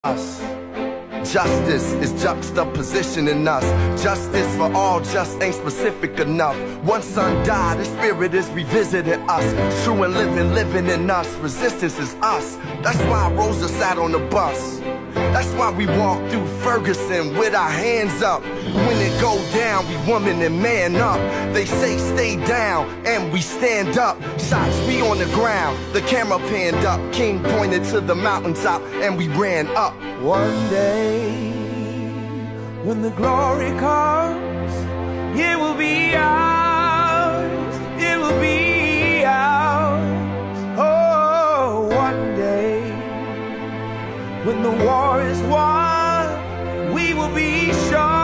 us. Justice is juxtaposition in us. Justice for all just ain't specific enough. One son died, the spirit is revisiting us. True and living in us. Resistance is us. That's why Rosa sat on the bus. That's why we walk through Ferguson with our hands up. When it go down, we woman and man up. They say stay down, and we stand up. Shots, we on the ground, the camera panned up. King pointed to the mountaintop, and we ran up. One day, when the glory comes, it will be ours. It will be ours. Oh, one day, when the war is won, we will be sure.